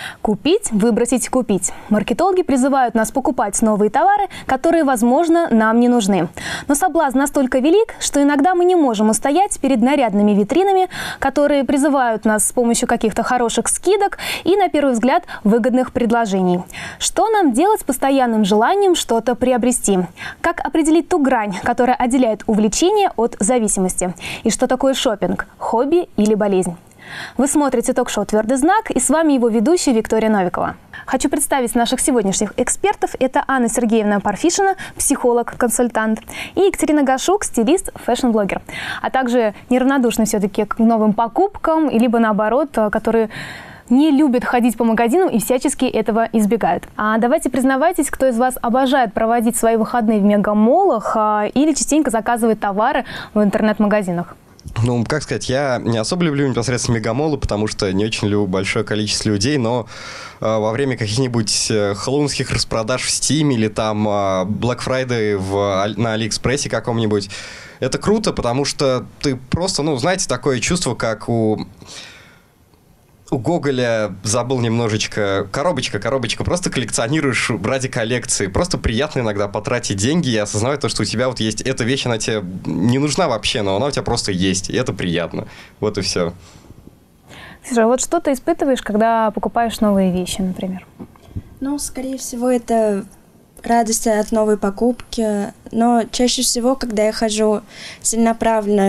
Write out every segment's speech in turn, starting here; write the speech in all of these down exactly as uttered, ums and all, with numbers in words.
Купить, выбросить, купить. Маркетологи призывают нас покупать новые товары, которые, возможно, нам не нужны. Но соблазн настолько велик, что иногда мы не можем устоять перед нарядными витринами, которые призывают нас с помощью каких-то хороших скидок и, на первый взгляд, выгодных предложений. Что нам делать с постоянным желанием что-то приобрести? Как определить ту грань, которая отделяет увлечение от зависимости? И что такое шопинг? Хобби или болезнь? Вы смотрите ток-шоу «Твердый знак», и с вами его ведущая Виктория Новикова. Хочу представить наших сегодняшних экспертов. Это Анна Сергеевна Парфишина, психолог-консультант, и Екатерина Гашук, стилист, фэшн-блогер, а также неравнодушны все-таки к новым покупкам, либо наоборот, которые не любят ходить по магазинам и всячески этого избегают. А давайте признавайтесь, кто из вас обожает проводить свои выходные в мегамолах а, или частенько заказывает товары в интернет-магазинах? Ну, как сказать, я не особо люблю непосредственно мегамолы, потому что не очень люблю большое количество людей, но э, во время каких-нибудь э, хэллоуинских распродаж в Steam или там э, Black Friday в, на Алиэкспрессе каком-нибудь, это круто, потому что ты просто, ну, знаете, такое чувство, как у... У Гоголя, забыл немножечко, коробочка, коробочка, просто коллекционируешь ради коллекции. Просто приятно иногда потратить деньги и осознавать то, что у тебя вот есть эта вещь, она тебе не нужна вообще, но она у тебя просто есть, и это приятно. Вот и все. Слушай, а вот что ты испытываешь, когда покупаешь новые вещи, например? Ну, скорее всего, это радость от новой покупки, но чаще всего, когда я хожу целенаправленно,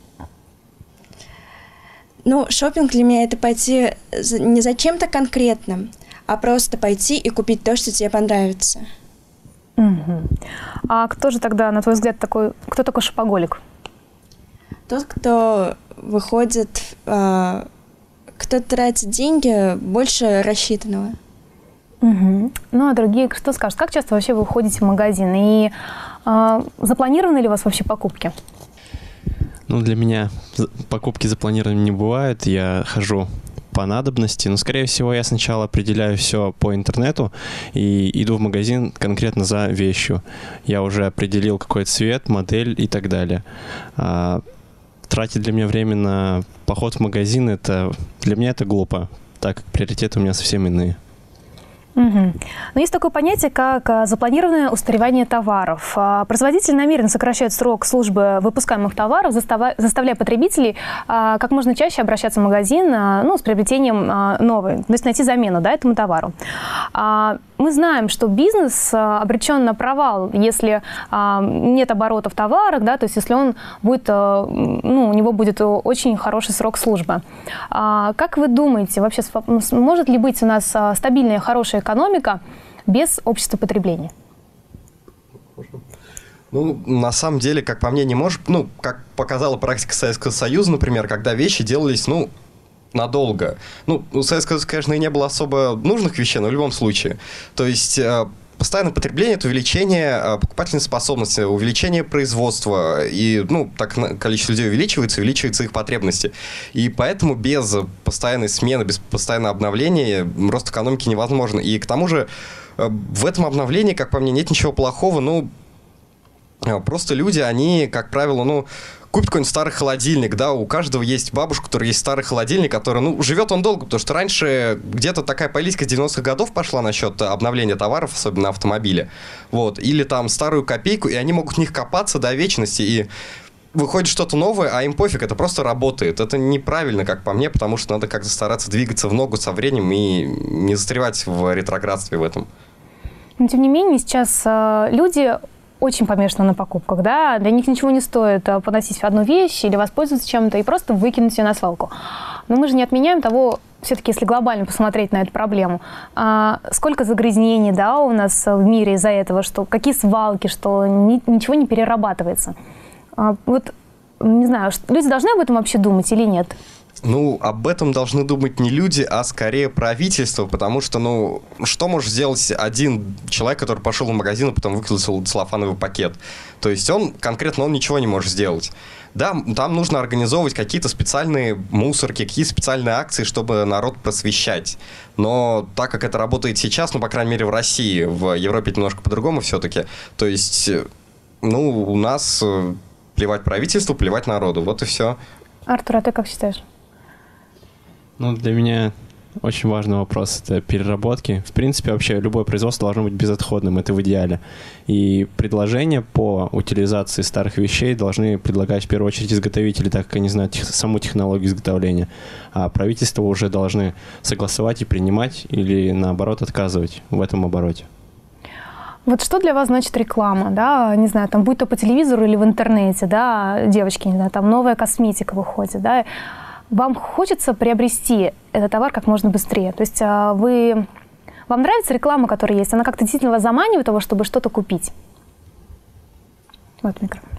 ну, шопинг для меня — это пойти не за чем-то конкретным, а просто пойти и купить то, что тебе понравится. Угу. А кто же тогда, на твой взгляд, такой, кто такой шопоголик? Тот, кто выходит, э, кто тратит деньги больше рассчитанного. Угу. Ну, а другие что скажут? Как часто вообще вы ходите в магазин? И э, запланированы ли у вас вообще покупки? Ну, для меня покупки запланированы не бывают. Я хожу по надобности, но, скорее всего, я сначала определяю все по интернету и иду в магазин конкретно за вещью. Я уже определил, какой цвет, модель и так далее. А тратить для меня время на поход в магазин, это для меня это глупо, так как приоритеты у меня совсем иные. Угу. Но есть такое понятие, как запланированное устаревание товаров. Производители намеренно сокращают срок службы выпускаемых товаров, заставляя потребителей как можно чаще обращаться в магазин, ну, с приобретением новой, то есть найти замену, да, этому товару. Мы знаем, что бизнес обречен на провал, если нет оборота в товарах, да, то есть если он будет, ну, у него будет очень хороший срок службы. Как вы думаете, вообще может ли быть у нас стабильная, хорошая экономика без общества потребления? Ну, на самом деле, как по мне, не может. Ну, как показала практика Советского Союза, например, когда вещи делались, ну, надолго. Ну, у Советского Союза, конечно, и не было особо нужных вещей, но в любом случае. То есть постоянное потребление – это увеличение покупательной способности, увеличение производства. И, ну, так количество людей увеличивается, увеличиваются их потребности. И поэтому без постоянной смены, без постоянного обновления рост экономики невозможен. И к тому же в этом обновлении, как по мне, нет ничего плохого. Ну, просто люди, они, как правило, ну, купит какой-нибудь старый холодильник, да, у каждого есть бабушка, у которой есть старый холодильник, который, ну, живет он долго, потому что раньше где-то такая политика с девяностых годов пошла насчет обновления товаров, особенно на автомобиле, вот, или там старую копейку, и они могут в них копаться до вечности, и выходит что-то новое, а им пофиг, это просто работает. Это неправильно, как по мне, потому что надо как-то стараться двигаться в ногу со временем и не застревать в ретроградстве в этом. Но, тем не менее, сейчас э, люди очень помешаны на покупках, да, для них ничего не стоит поносить одну вещь или воспользоваться чем-то и просто выкинуть ее на свалку. Но мы же не отменяем того, все-таки, если глобально посмотреть на эту проблему, а, сколько загрязнений, да, у нас в мире из-за этого, что какие свалки, что ни, ничего не перерабатывается. А, вот, не знаю, люди должны об этом вообще думать или нет? Ну, об этом должны думать не люди, а скорее правительство, потому что, ну, что может сделать один человек, который пошел в магазин, а потом выкинул целлофановый пакет? То есть он, конкретно он ничего не может сделать. Да, там нужно организовывать какие-то специальные мусорки, какие-то специальные акции, чтобы народ просвещать. Но так как это работает сейчас, ну, по крайней мере, в России, в Европе это немножко по-другому все-таки, то есть, ну, у нас плевать правительству, плевать народу, вот и все. Артур, а ты как считаешь? Ну, для меня очень важный вопрос. Это переработки. В принципе, вообще любое производство должно быть безотходным. Это в идеале. И предложения по утилизации старых вещей должны предлагать в первую очередь изготовители, так как они знают тех, саму технологию изготовления. А правительство уже должны согласовать и принимать или, наоборот, отказывать в этом обороте. Вот что для вас значит реклама, да, не знаю, там, будь то по телевизору или в интернете, да, девочки, не знаю, там новая косметика выходит, да, вам хочется приобрести этот товар как можно быстрее, то есть вы, вам нравится реклама, которая есть, она как-то действительно вас заманивает того, чтобы что-то купить? Вот микрофон.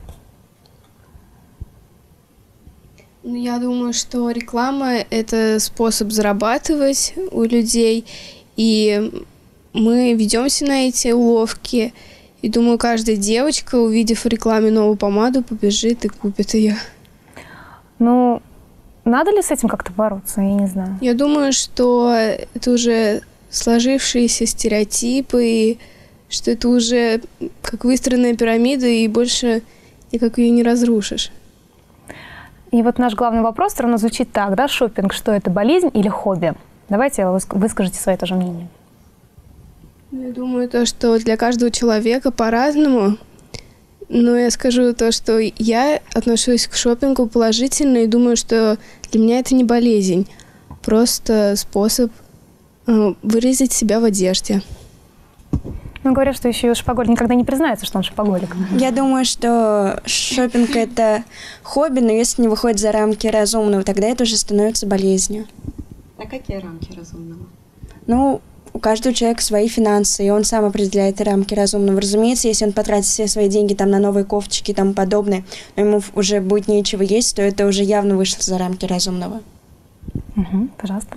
Ну, я думаю, что реклама – это способ зарабатывать у людей, и мы ведемся на эти уловки. И думаю, каждая девочка, увидев в рекламе новую помаду, побежит и купит ее. Ну, надо ли с этим как-то бороться? Я не знаю. Я думаю, что это уже сложившиеся стереотипы, и что это уже как выстроенная пирамида, и больше никак ее не разрушишь. И вот наш главный вопрос все равно звучит так, да, шопинг, что это, болезнь или хобби? Давайте выскажите свое тоже мнение. Я думаю, то, что для каждого человека по-разному. Но я скажу то, что я отношусь к шопингу положительно и думаю, что для меня это не болезнь, просто способ э, выразить себя в одежде. Ну, говорят, что еще и шопоголик никогда не признается, что он шопоголик. Я думаю, что шопинг – это хобби, но если не выходит за рамки разумного, тогда это уже становится болезнью. А какие рамки разумного? Ну, у каждого человека свои финансы, и он сам определяет рамки разумного. Разумеется, если он потратит все свои деньги там, на новые кофточки и тому подобное, но ему уже будет нечего есть, то это уже явно вышло за рамки разумного. Угу, пожалуйста.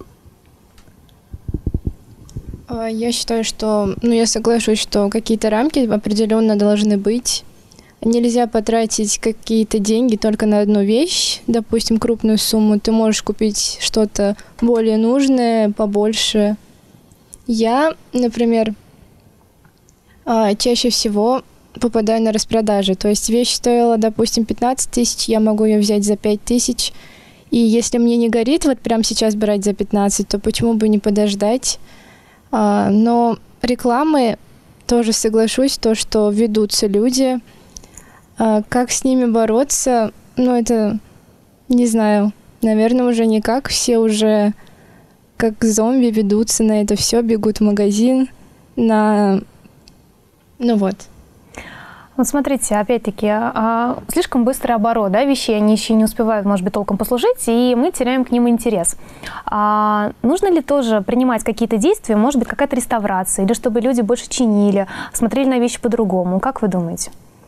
Я считаю, что, ну, я соглашусь, что какие-то рамки определенно должны быть. Нельзя потратить какие-то деньги только на одну вещь, допустим, крупную сумму. Ты можешь купить что-то более нужное, побольше. Я, например, чаще всего попадаю на распродажи. То есть вещь стоила, допустим, пятнадцать тысяч, я могу ее взять за пять тысяч. И если мне не горит вот прямо сейчас брать за пятнадцать, то почему бы не подождать? Но рекламы, тоже соглашусь, то, что ведутся люди, как с ними бороться, ну, это, не знаю, наверное, уже никак. Все уже как зомби ведутся на это все, бегут в магазин, на... ну вот. Вот смотрите, опять-таки, а, слишком быстрый оборот, да, вещей, они еще не успевают, может быть, толком послужить, и мы теряем к ним интерес. А, нужно ли тоже принимать какие-то действия, может быть, какая-то реставрация, или чтобы люди больше чинили, смотрели на вещи по-другому? Как вы думаете?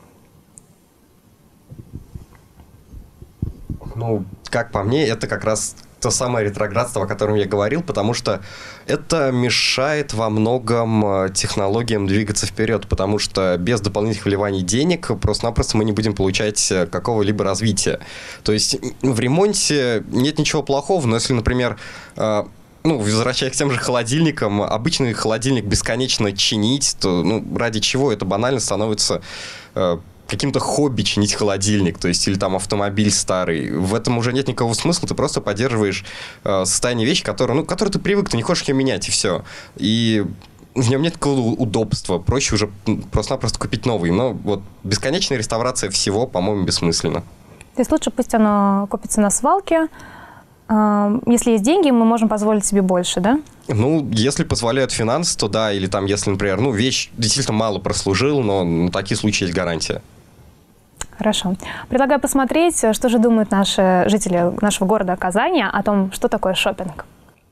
Ну, как по мне, это как раз то самое ретроградство, о котором я говорил, потому что это мешает во многом технологиям двигаться вперед, потому что без дополнительных вливаний денег просто-напросто мы не будем получать какого-либо развития. То есть в ремонте нет ничего плохого, но если, например, ну, возвращаясь к тем же холодильникам, обычный холодильник бесконечно чинить, то, ну, ради чего это банально становится каким-то хобби чинить холодильник, то есть, или там автомобиль старый. В этом уже нет никакого смысла, ты просто поддерживаешь э, состояние вещи, которые, ну, которые ты привык, ты не хочешь ее менять, и все. И в нем нет такого удобства, проще уже просто-напросто купить новый. Но вот бесконечная реставрация всего, по-моему, бессмысленна. То есть лучше пусть оно купится на свалке. Э, если есть деньги, мы можем позволить себе больше, да? Ну, если позволяют финансы, то да, или там, если, например, ну, вещь действительно мало прослужила, но на такие случаи есть гарантия. Хорошо. Предлагаю посмотреть, что же думают наши жители нашего города Казани о том, что такое шопинг.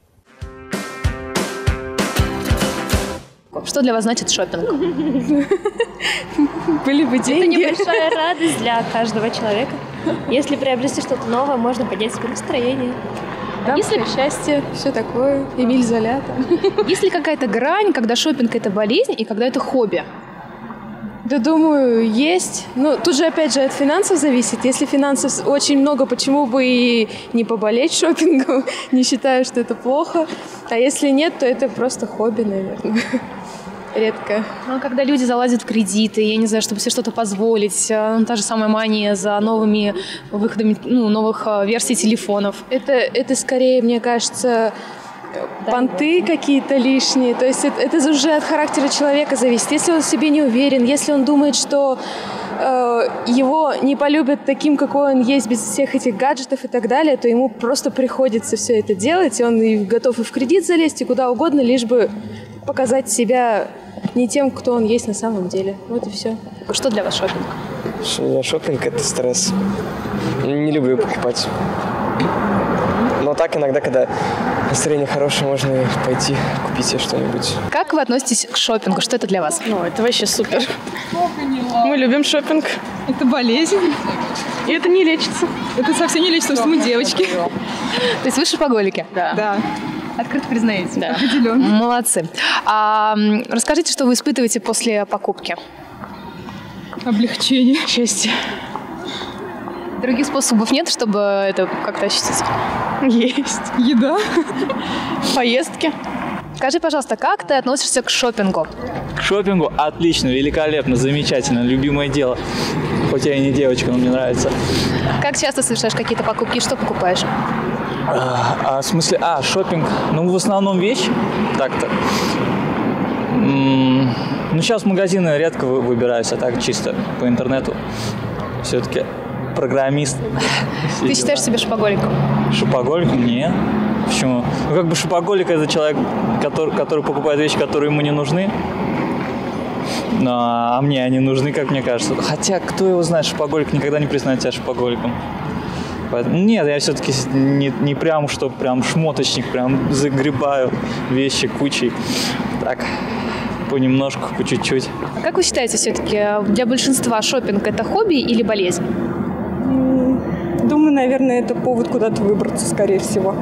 Что для вас значит шопинг? Были бы деньги. Это небольшая радость для каждого человека. Если приобрести что-то новое, можно поднять себе настроение. Дамское Если... счастье, все такое, Эмиль Золя. Есть ли какая-то грань, когда шопинг – это болезнь и когда это хобби? Да, думаю, есть. Ну, тут же, опять же, от финансов зависит. Если финансов очень много, почему бы и не поболеть шопингом? Не считаю, что это плохо. А если нет, то это просто хобби, наверное. Редко. Ну, когда люди залазят в кредиты, я не знаю, чтобы себе что-то позволить, ну, та же самая мания за новыми выходами, ну, новых версий телефонов. Это, это скорее, мне кажется, понты какие-то лишние. То есть это, это уже от характера человека зависит. Если он в себе не уверен, если он думает, что э, его не полюбят таким, какой он есть, без всех этих гаджетов и так далее, то ему просто приходится все это делать, и он и готов и в кредит залезть, и куда угодно, лишь бы показать себя не тем, кто он есть на самом деле. Вот и все. Что для вас шопинг? Шопинг – это стресс. Не люблю покупать. Но так иногда, когда настроение хорошее, можно пойти купить себе что-нибудь. Как вы относитесь к шопингу? Что это для вас? Ну, это вообще супер. Мы любим шопинг. Это болезнь. И это не лечится. Это совсем не лечится, потому что мы девочки. То есть вы шопоголики? Да. Да. Открыто признаете? Да. Определенно. Молодцы. А, расскажите, что вы испытываете после покупки? Облегчение. Счастье. Других способов нет, чтобы это как-то ощутить? Есть. Еда. Поездки. Скажи, пожалуйста, как ты относишься к шопингу? К шопингу отлично, великолепно, замечательно, любимое дело. Хоть я и не девочка, но мне нравится. Как часто совершаешь какие-то покупки? Что покупаешь? А, а в смысле, а, шопинг, ну, в основном вещи, так-то. М-м, ну, сейчас в магазины редко выбираюсь, а так чисто по интернету. Все-таки программист. Ты считаешь себя шопоголиком? Шопоголиком? Нет. Почему? Ну, как бы шопоголик – это человек, который, который покупает вещи, которые ему не нужны. А мне они нужны, как мне кажется. Хотя, кто его знает, шопоголик никогда не признает себя шопоголиком. Поэтому, нет, я все-таки не, не прям, что прям шмоточник, прям загребаю вещи кучей. Так, понемножку, по чуть-чуть. А как вы считаете, все-таки для большинства шопинг – это хобби или болезнь? Думаю, наверное, это повод куда-то выбраться, скорее всего.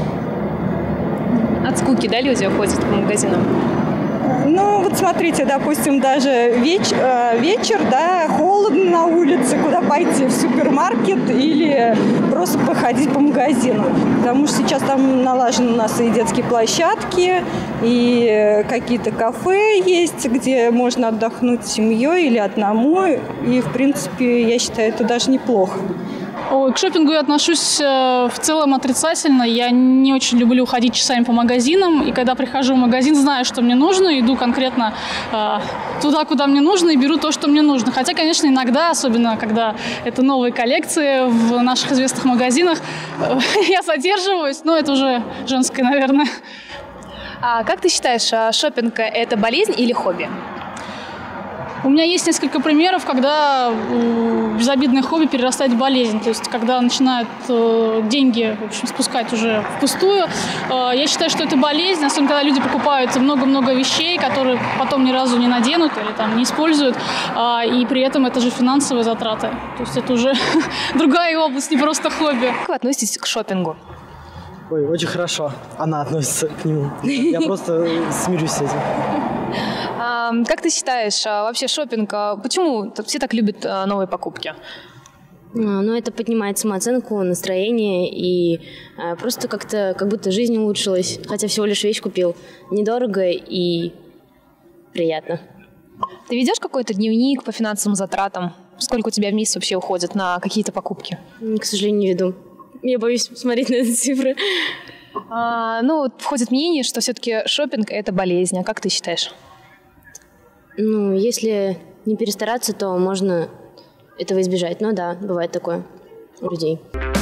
От скуки, да, люди ходят по магазинам? Ну, вот смотрите, допустим, даже веч, э, вечер, да, холодно на улице, куда пойти, в супермаркет или просто походить по магазинам. Потому что сейчас там налажены у нас и детские площадки, и какие-то кафе есть, где можно отдохнуть с семьей или одному. И, в принципе, я считаю, это даже неплохо. Ой, к шопингу я отношусь э, в целом отрицательно. Я не очень люблю ходить часами по магазинам. И когда прихожу в магазин, знаю, что мне нужно, иду конкретно э, туда, куда мне нужно, и беру то, что мне нужно. Хотя, конечно, иногда, особенно когда это новые коллекции в наших известных магазинах, э, я задерживаюсь. Но это уже женское, наверное. А как ты считаешь, шопинг – это болезнь или хобби? У меня есть несколько примеров, когда безобидное хобби перерастает в болезнь. То есть, когда начинают э, деньги, в общем, спускать уже впустую. Э, я считаю, что это болезнь, особенно когда люди покупают много-много вещей, которые потом ни разу не наденут или там не используют. Э, и при этом это же финансовые затраты. То есть, это уже другая область, не просто хобби. Как вы относитесь к шопингу? Ой, очень хорошо. Она относится к нему. Я просто смирюсь с этим. А, как ты считаешь, вообще шопинг, почему все так любят новые покупки? Ну, это поднимает самооценку, настроение и а, просто как-то, как будто жизнь улучшилась. Хотя всего лишь вещь купил. Недорого и приятно. Ты ведешь какой-то дневник по финансовым затратам? Сколько у тебя в месяц вообще уходит на какие-то покупки? К сожалению, не веду. Я боюсь смотреть на эти цифры. А, ну, входит мнение, что все-таки шопинг – это болезнь. А как ты считаешь? Ну, если не перестараться, то можно этого избежать. Но да, бывает такое у людей.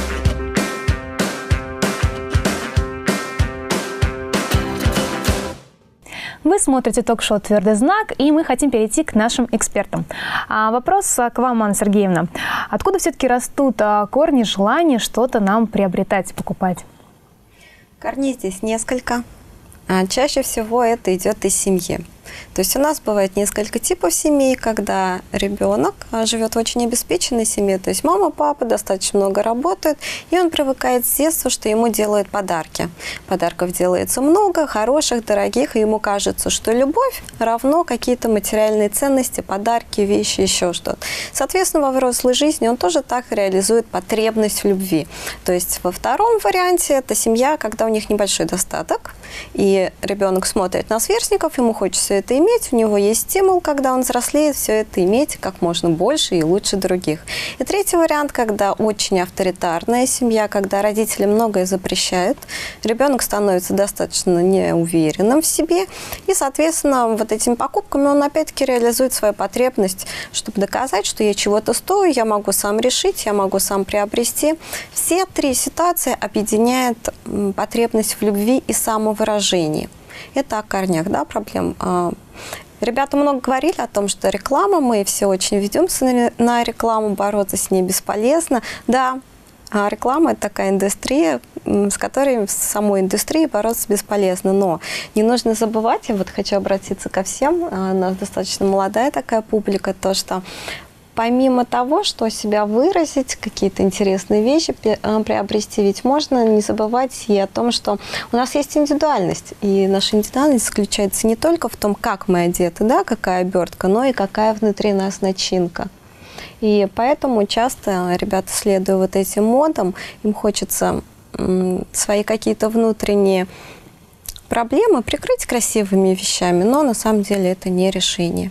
Вы смотрите ток-шоу «Твердый знак», и мы хотим перейти к нашим экспертам. А вопрос к вам, Анна Сергеевна. Откуда все-таки растут корни желания что-то нам приобретать, покупать? Корней здесь несколько. А чаще всего это идет из семьи. То есть у нас бывает несколько типов семей, когда ребенок живет в очень обеспеченной семье, то есть мама, папа достаточно много работают, и он привыкает с детства, что ему делают подарки. Подарков делается много, хороших, дорогих, и ему кажется, что любовь равно какие-то материальные ценности, подарки, вещи, еще что-то. Соответственно, во взрослой жизни он тоже так реализует потребность в любви. То есть во втором варианте это семья, когда у них небольшой достаток, и ребенок смотрит на сверстников, ему хочется это иметь, у него есть стимул, когда он взрослеет, все это иметь как можно больше и лучше других. И третий вариант, когда очень авторитарная семья, когда родители многое запрещают, ребенок становится достаточно неуверенным в себе, и, соответственно, вот этими покупками он опять-таки реализует свою потребность, чтобы доказать, что я чего-то стою, я могу сам решить, я могу сам приобрести. Все три ситуации объединяют потребность в любви и самовыражении. Это о корнях, да, проблем. Ребята много говорили о том, что реклама, мы все очень ведемся на рекламу, бороться с ней бесполезно. Да, реклама – это такая индустрия, с которой, с самой индустрией бороться бесполезно. Но не нужно забывать, я вот хочу обратиться ко всем, у нас достаточно молодая такая публика, то, что помимо того, что себя выразить, какие-то интересные вещи приобрести, ведь можно не забывать и о том, что у нас есть индивидуальность. И наша индивидуальность заключается не только в том, как мы одеты, да, какая обертка, но и какая внутри нас начинка. И поэтому часто ребята, следуя вот этим модам, им хочется свои какие-то внутренние проблемы прикрыть красивыми вещами, но на самом деле это не решение.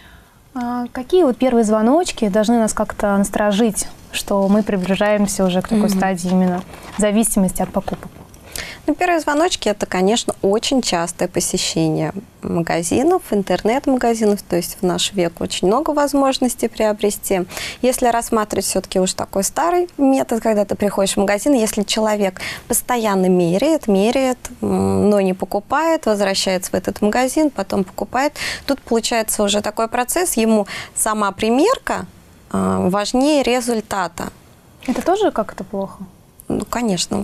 А какие вот первые звоночки должны нас как-то насторожить, что мы приближаемся уже к такой mm-hmm. стадии именно зависимости от покупок? Ну, первые звоночки – это, конечно, очень частое посещение магазинов, интернет-магазинов, то есть в наш век очень много возможностей приобрести. Если рассматривать все-таки уж такой старый метод, когда ты приходишь в магазин, если человек постоянно меряет, меряет, но не покупает, возвращается в этот магазин, потом покупает, тут получается уже такой процесс, ему сама примерка важнее результата. Это тоже как-то плохо? Ну, конечно.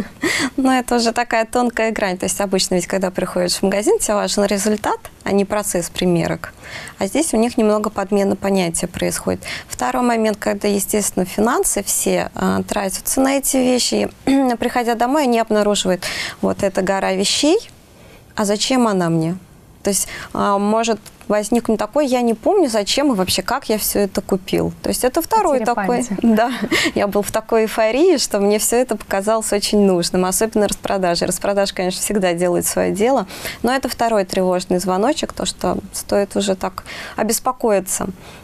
Но это уже такая тонкая грань. То есть обычно ведь, когда приходишь в магазин, тебе важен результат, а не процесс примерок. А здесь у них немного подмена понятия происходит. Второй момент, когда, естественно, финансы все а, тратятся на эти вещи. И, приходя домой, они обнаруживают вот эта гора вещей. А зачем она мне? То есть а, может возникнет такой, я не помню, зачем и вообще, как я все это купил. То есть это второй Потеря такой, памяти. да, я был в такой эйфории, что мне все это показалось очень нужным, особенно распродажи. Распродажи, конечно, всегда делают свое дело, но это второй тревожный звоночек, то, что стоит уже так обеспокоиться.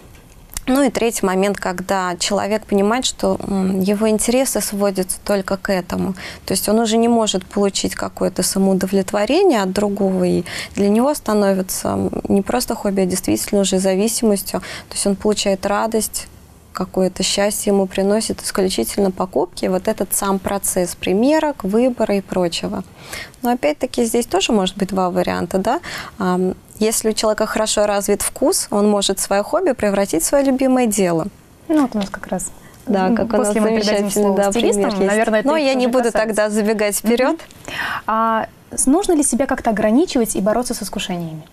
Ну и третий момент, когда человек понимает, что его интересы сводятся только к этому. То есть он уже не может получить какое-то самоудовлетворение от другого, и для него становится не просто хобби, а действительно уже зависимостью. То есть он получает радость, какое-то счастье ему приносит исключительно покупки, вот этот сам процесс примерок, выбора и прочего. Но опять-таки здесь тоже может быть два варианта, да. Если у человека хорошо развит вкус, он может свое хобби превратить в свое любимое дело. Ну, вот у нас как раз. Да, как у нас замечательный, да, пример есть. Наверное, это Но я не буду касается. тогда забегать вперед. Mm-hmm. А нужно ли себя как-то ограничивать и бороться с искушениями?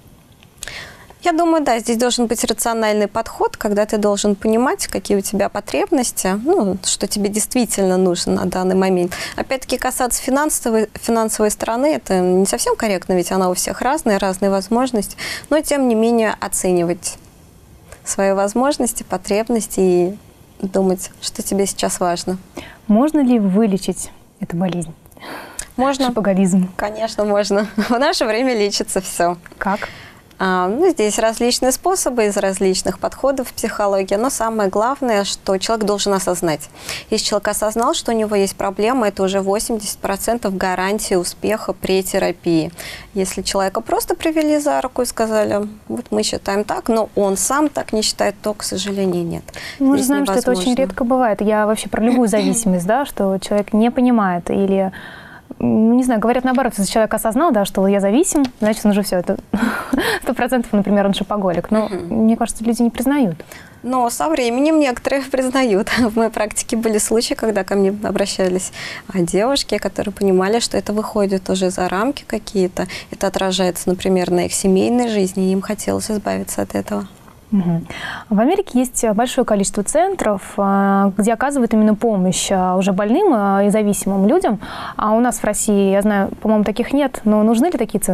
Я думаю, да, здесь должен быть рациональный подход, когда ты должен понимать, какие у тебя потребности, ну, что тебе действительно нужно на данный момент. Опять-таки, касаться финансовой, финансовой стороны, это не совсем корректно, ведь она у всех разная, разные возможности, но, тем не менее, оценивать свои возможности, потребности и думать, что тебе сейчас важно. Можно ли вылечить эту болезнь? Можно. Шопоголизм. Конечно, можно. В наше время лечится все. Как? А, ну, здесь различные способы из различных подходов в психологии, но самое главное, что человек должен осознать. Если человек осознал, что у него есть проблема, это уже восемьдесят процентов гарантии успеха при терапии. Если человека просто привели за руку и сказали, вот мы считаем так, но он сам так не считает, то, к сожалению, нет. Мы же знаем, невозможно. Что это очень редко бывает. Я вообще про любую зависимость, да, что человек не понимает или... Не знаю, говорят наоборот, если человек осознал, да, что я зависим, значит, он уже все, это сто процентов, например, он шопоголик. Но, uh-huh. мне кажется, люди не признают. Но со временем некоторые признают. В моей практике были случаи, когда ко мне обращались девушки, которые понимали, что это выходит уже за рамки какие-то. Это отражается, например, на их семейной жизни, и им хотелось избавиться от этого. Угу. В Америке есть большое количество центров, где оказывают именно помощь уже больным и зависимым людям. А у нас в России, я знаю, по-моему, таких нет. Но нужны ли такие центры?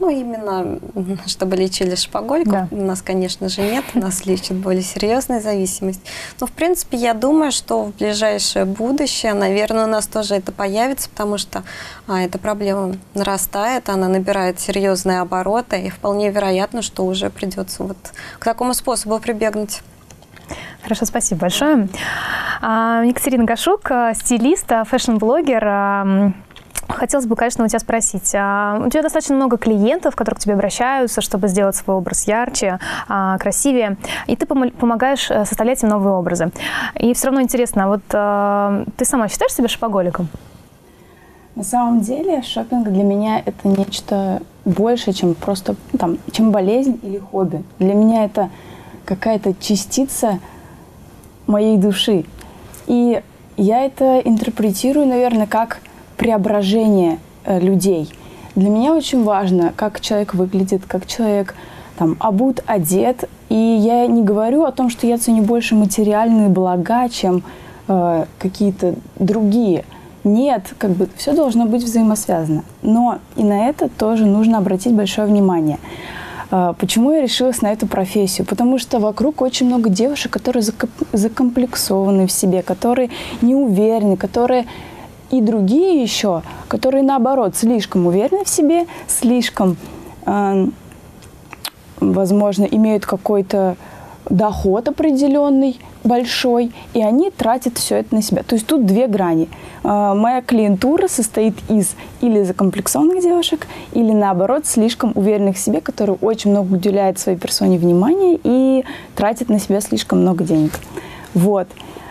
Ну, именно, чтобы лечили шопоголиков, да. У нас, конечно же, нет. У нас лечат более серьезную зависимость. Но, в принципе, я думаю, что в ближайшее будущее, наверное, у нас тоже это появится, потому что а, эта проблема нарастает, она набирает серьезные обороты, и вполне вероятно, что уже придется вот к такому способу прибегнуть. Хорошо, спасибо большое. Екатерина Гашук, стилист, фэшн-блогер. Хотелось бы, конечно, у тебя спросить. У тебя достаточно много клиентов, которые к тебе обращаются, чтобы сделать свой образ ярче, красивее, и ты помогаешь составлять им новые образы. И все равно интересно, вот ты сама считаешь себя шопоголиком? На самом деле шопинг для меня это нечто больше, чем просто там, чем болезнь или хобби. Для меня это какая-то частица моей души. И я это интерпретирую, наверное, как преображение э, людей. Для меня очень важно, как человек выглядит, как человек там, обут, одет. И я не говорю о том, что я ценю больше материальные блага, чем э, какие-то другие. Нет, как бы все должно быть взаимосвязано. Но и на это тоже нужно обратить большое внимание. Э, почему я решилась на эту профессию? Потому что вокруг очень много девушек, которые закомплексованы в себе, которые не уверены, которые... И другие еще, которые, наоборот, слишком уверены в себе, слишком, э, возможно, имеют какой-то доход определенный, большой, и они тратят все это на себя. То есть тут две грани. Э, моя клиентура состоит из или закомплексованных девушек, или, наоборот, слишком уверенных в себе, которые очень много уделяют своей персоне внимания и тратят на себя слишком много денег. Вот.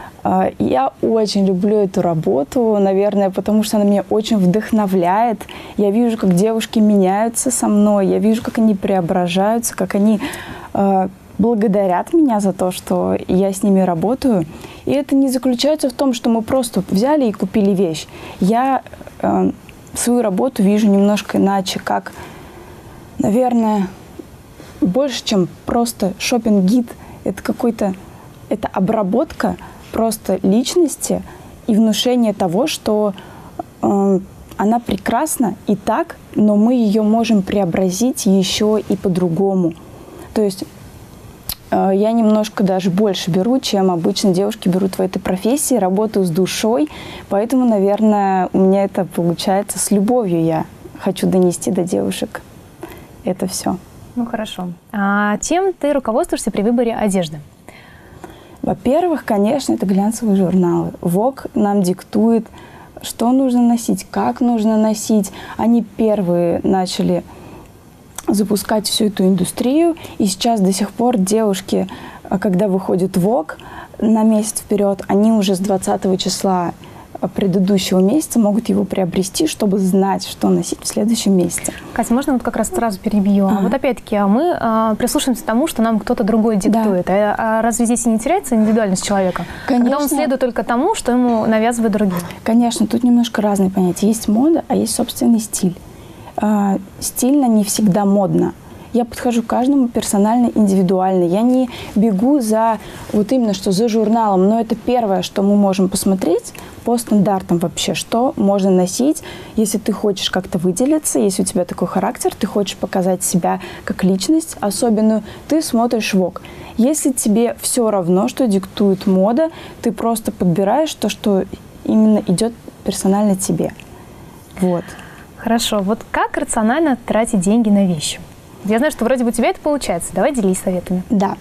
Я очень люблю эту работу, наверное, потому что она меня очень вдохновляет. Я вижу, как девушки меняются со мной, я вижу, как они преображаются, как они э, благодарят меня за то, что я с ними работаю. И это не заключается в том, что мы просто взяли и купили вещь. Я э, свою работу вижу немножко иначе, как, наверное, больше, чем просто шопинг-гид. Это какой-то, это обработка просто личности и внушение того, что э, она прекрасна и так, но мы ее можем преобразить еще и по-другому. То есть э, я немножко даже больше беру, чем обычно девушки берут в этой профессии, работаю с душой, поэтому, наверное, у меня это получается с любовью. Я хочу донести до девушек это все. Ну хорошо. А чем ты руководствуешься при выборе одежды? Во-первых, конечно, это глянцевые журналы. Vogue нам диктует, что нужно носить, как нужно носить. Они первые начали запускать всю эту индустрию. И сейчас до сих пор девушки, когда выходит Vogue на месяц вперед, они уже с двадцатого числа предыдущего месяца могут его приобрести, чтобы знать, что носить в следующем месяце. Катя, можно вот как раз сразу перебью? А. Вот опять-таки мы а, прислушаемся к тому, что нам кто-то другой диктует. Да. А, а разве здесь не теряется индивидуальность человека? Конечно. Когда он следует только тому, что ему навязывают другие? Конечно, тут немножко разные понятия. Есть мода, а есть собственный стиль. А, стильно не всегда модно. Я подхожу к каждому персонально, индивидуально. Я не бегу за вот именно что за журналом, но это первое, что мы можем посмотреть по стандартам вообще, что можно носить, если ты хочешь как-то выделиться, если у тебя такой характер, ты хочешь показать себя как личность особенную, ты смотришь Vogue. Если тебе все равно, что диктует мода, ты просто подбираешь то, что именно идет персонально тебе. Вот. Хорошо. Вот как рационально тратить деньги на вещи? Я знаю, что вроде бы у тебя это получается. Давай делись советами. Да.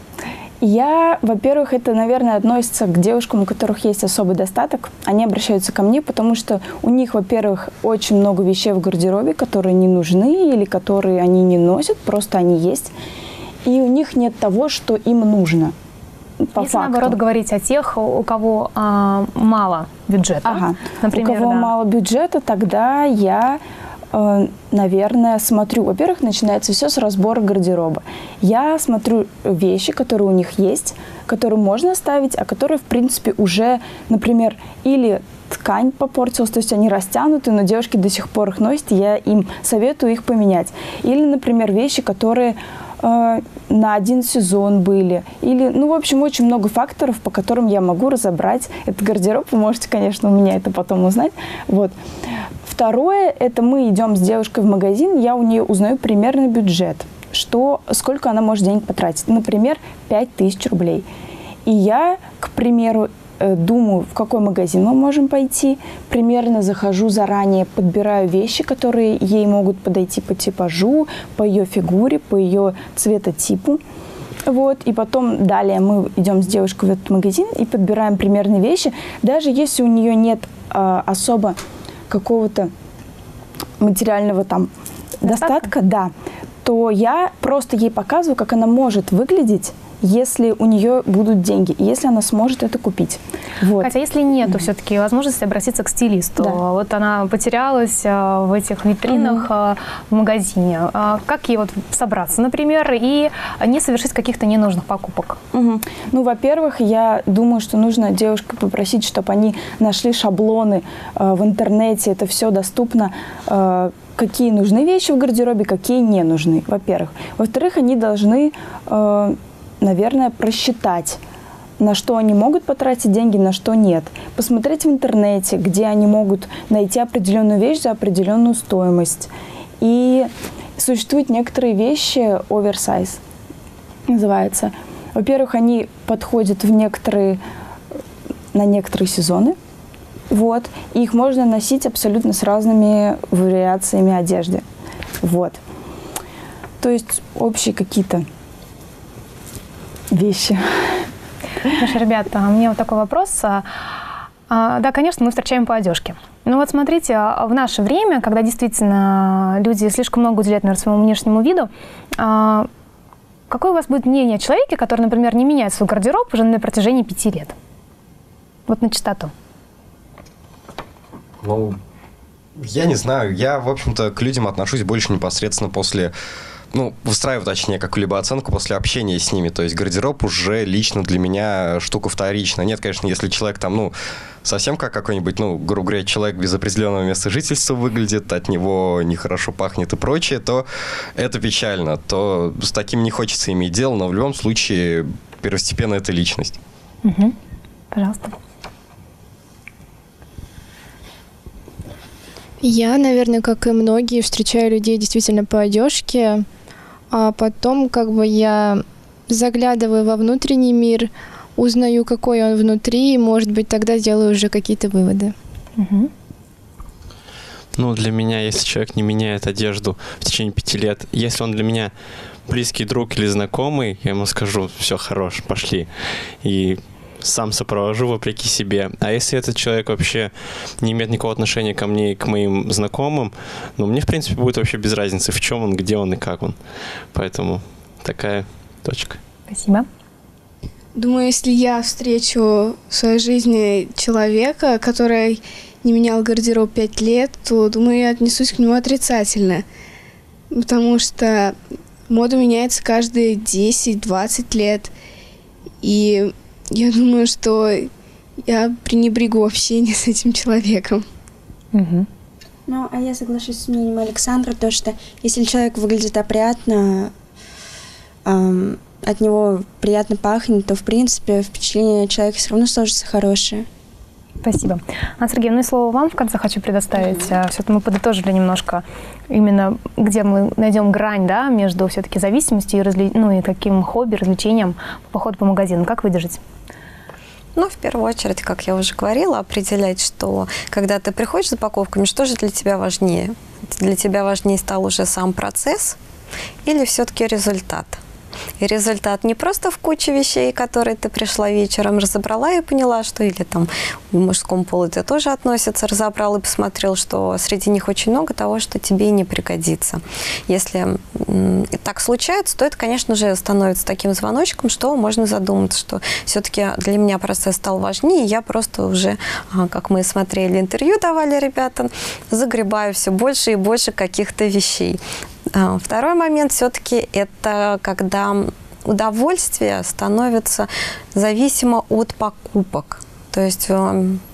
Я, во-первых, это, наверное, относится к девушкам, у которых есть особый достаток. Они обращаются ко мне, потому что у них, во-первых, очень много вещей в гардеробе, которые не нужны или которые они не носят, просто они есть. И у них нет того, что им нужно. По Если, факту. наоборот, говорить о тех, у кого а, мало бюджета, ага. например, у кого да. мало бюджета, тогда я... наверное, смотрю. Во-первых, начинается все с разбора гардероба. Я смотрю вещи, которые у них есть, которые можно оставить, а которые, в принципе, уже, например, или ткань попортилась, то есть они растянуты, но девушки до сих пор их носят, и я им советую их поменять. Или, например, вещи, которые э, на один сезон были. Или, ну, в общем, очень много факторов, по которым я могу разобрать этот гардероб. Вы можете, конечно, у меня это потом узнать. Вот. второе, это мы идем с девушкой в магазин, я у нее узнаю примерный бюджет, что, сколько она может денег потратить. Например, пять тысяч рублей. И я, к примеру, думаю, в какой магазин мы можем пойти, примерно захожу заранее, подбираю вещи, которые ей могут подойти по типажу, по ее фигуре, по ее цветотипу. Вот. И потом далее мы идем с девушкой в этот магазин и подбираем примерные вещи. Даже если у нее нет э, особо какого-то материального там достатка, достатка, да, то я просто ей показываю, как она может выглядеть, если у нее будут деньги, и если она сможет это купить. Вот. Хотя если нету mm-hmm. все-таки возможности обратиться к стилисту, да. вот она потерялась а, в этих витринах mm-hmm. а, в магазине, а, как ей вот собраться, например, и не совершить каких-то ненужных покупок? Mm-hmm. Ну, во-первых, я думаю, что нужно девушку попросить, чтобы они нашли шаблоны а, в интернете, это все доступно, а, какие нужны вещи в гардеробе, какие не нужны, во-первых. Во-вторых, они должны... А, наверное, просчитать, на что они могут потратить деньги, на что нет. Посмотреть в интернете, где они могут найти определенную вещь за определенную стоимость. И существуют некоторые вещи, оверсайз называется. Во-первых, они подходят в некоторые, на некоторые сезоны. Вот. И их можно носить абсолютно с разными вариациями одежды. Вот. То есть общие какие-то вещи. Слушай, ребята, у меня вот такой вопрос. Да, конечно, мы встречаем по одежке. Но вот смотрите, в наше время, когда действительно люди слишком много уделяют, наверное, своему внешнему виду, какое у вас будет мнение о человеке, который, например, не меняет свой гардероб уже на протяжении пяти лет? Вот на чистоту. Ну, я не знаю. Я, в общем-то, к людям отношусь больше непосредственно после... Ну, выстраиваю, точнее, какую-либо оценку после общения с ними. То есть гардероб уже лично для меня штука вторичная. Нет, конечно, если человек там, ну, совсем как какой-нибудь, ну, грубо говоря, человек без определенного места жительства выглядит, от него нехорошо пахнет и прочее, то это печально. То с таким не хочется иметь дело, но в любом случае первостепенно это личность. Угу. Пожалуйста. Я, наверное, как и многие, встречаю людей действительно по одежке, а потом как бы я заглядываю во внутренний мир, узнаю, какой он внутри, и, может быть, тогда делаю уже какие-то выводы. Угу. Ну, для меня, если человек не меняет одежду в течение пяти лет, если он для меня близкий друг или знакомый, я ему скажу: все, хорош, пошли. И сам сопровожу вопреки себе. А если этот человек вообще не имеет никакого отношения ко мне и к моим знакомым, ну, мне, в принципе, будет вообще без разницы, в чем он, где он и как он. Поэтому такая точка. Спасибо. Думаю, если я встречу в своей жизни человека, который не менял гардероб пять лет, то, думаю, я отнесусь к нему отрицательно. Потому что мода меняется каждые десять-двадцать лет. И я думаю, что я пренебрегу общение с этим человеком. Угу. Ну, а я соглашусь с мнением Александра, то, что если человек выглядит опрятно, эм, от него приятно пахнет, то, в принципе, впечатление человека все равно сложится хорошее. Спасибо. Анна Сергеевна, и слово вам в конце хочу предоставить. Mm-hmm. Все-таки мы подытожили немножко именно, где мы найдем грань, да, между все-таки зависимостью и, разли... ну, и таким хобби, развлечением, поход по магазинам. Как выдержать? Ну, в первую очередь, как я уже говорила, определять, что когда ты приходишь за покупками, что же для тебя важнее? Для тебя важнее стал уже сам процесс или все-таки результат? И результат не просто в куче вещей, которые ты пришла вечером, разобрала и поняла, что или там в мужском полу это тоже относится, разобрал и посмотрел, что среди них очень много того, что тебе не пригодится. Если м, так случается, то это, конечно же, становится таким звоночком, что можно задуматься, что все-таки для меня процесс стал важнее, и я просто уже, как мы смотрели интервью, давали ребятам, загребаю все больше и больше каких-то вещей. Второй момент все-таки это когда удовольствие становится зависимо от покупок. То есть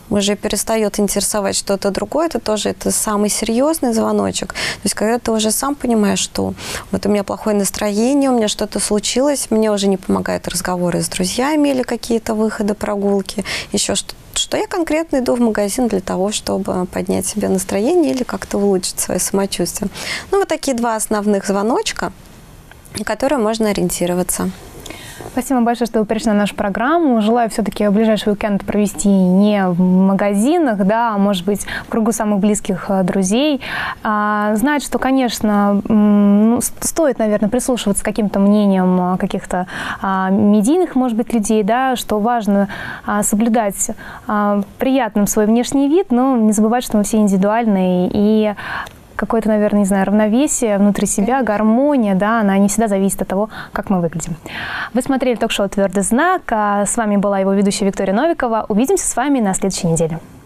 уже перестает интересовать что-то другое, это тоже это самый серьезный звоночек. То есть когда ты уже сам понимаешь, что вот у меня плохое настроение, у меня что-то случилось, мне уже не помогают разговоры с друзьями или какие-то выходы, прогулки, еще что-то, что я конкретно иду в магазин для того, чтобы поднять себе настроение или как-то улучшить свое самочувствие. Ну, вот такие два основных звоночка, на которые можно ориентироваться. Спасибо большое, что вы пришли на нашу программу. Желаю все-таки ближайший уикенд провести не в магазинах, да, а может быть в кругу самых близких друзей. А, знать, что, конечно, ну, стоит, наверное, прислушиваться к каким-то мнениям каких-то а, медийных, может быть, людей, да, что важно а, соблюдать а, приятным свой внешний вид, но не забывать, что мы все индивидуальные и какое-то, наверное, не знаю, равновесие внутри себя, гармония, да, она не всегда зависит от того, как мы выглядим. Вы смотрели ток-шоу «Твердый знак», а с вами была его ведущая Виктория Новикова. Увидимся с вами на следующей неделе.